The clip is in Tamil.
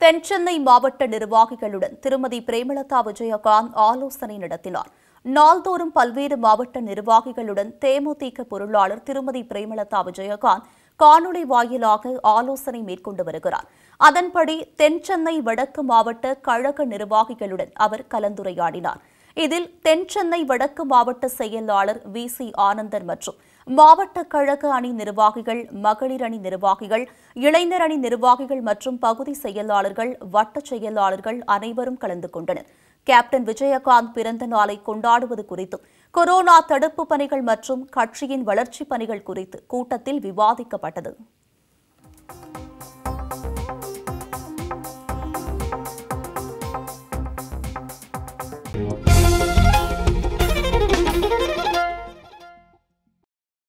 தென்சென்னை மாவட்ட நிர்வாகிகளுடன் திருமதி பிரேமலதா விஜயகாந்த் ஆலோசனை நடத்தினார். நாள்தோறும் பல்வேறு மாவட்ட நிர்வாகிகளுடன் தேமுதிக பொருளாளர் திருமதி பிரேமலதா விஜயகாந்த் காணொலி வாயிலாக ஆலோசனை மேற்கொண்டு வருகிறார். அதன்படி தென்சென்னை வடக்கு மாவட்ட கழக நிர்வாகிகளுடன் அவர் கலந்துரையாடினார். இதில் தென்சென்னை வடக்கு மாவட்ட செயலாளர் வி.சி. ஆனந்தன் மற்றும் மாவட்ட கழக அணி நிர்வாகிகள், மகளிர் அணி நிர்வாகிகள், இளைஞர் அணி நிர்வாகிகள் மற்றும் பகுதி செயலாளர்கள், வட்ட செயலாளர்கள் அனைவரும் கலந்து கொண்டனர். கேப்டன் விஜயகாந்த் பிறந்த நாளை கொண்டாடுவது குறித்தும், கொரோனா தடுப்பு பணிகள் மற்றும் கட்சியின் வளர்ச்சிப் பணிகள் குறித்து கூட்டத்தில் விவாதிக்கப்பட்டது.